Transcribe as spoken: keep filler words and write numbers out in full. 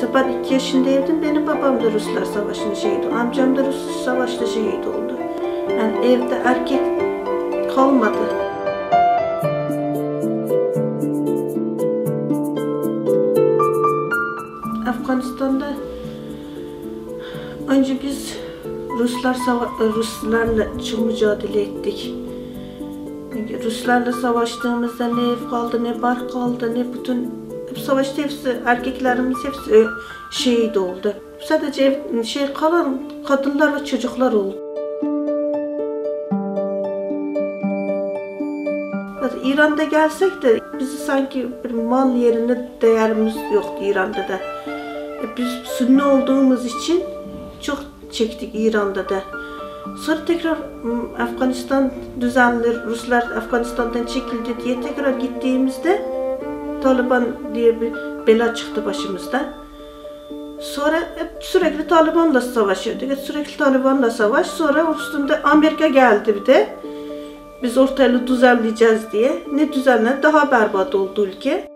İşte ben iki yaşındaydım, benim babam da Ruslar Savaşı'nda şehit oldu. Amcam da Rus Savaşı'nda şehit oldu. Yani evde erkek kalmadı. Afganistan'da önce biz Ruslar Ruslarla çok mücadele ettik. Ruslarla savaştığımızda ne ev kaldı, ne bar kaldı, ne bütün hep savaşta hepsi, erkeklerimiz hepsi şehit oldu. Sadece ev, şey kalan kadınlar ve çocuklar oldu. İran'da gelsek de bizi sanki bir mal yerine değerimiz yoktu İran'da da. Biz Sünni olduğumuz için çok çektik İran'da da. Sonra tekrar Afganistan düzenli, Ruslar Afganistan'dan çekildi diye tekrar gittiğimizde Taliban diye bir bela çıktı başımızda. Sonra hep sürekli Taliban'la savaşıyorduk. Sürekli Taliban'la savaş. Sonra üstünde Amerika geldi bir de. Biz ortalığı düzenleyeceğiz diye. Ne düzenle? Daha berbat oldu ülke.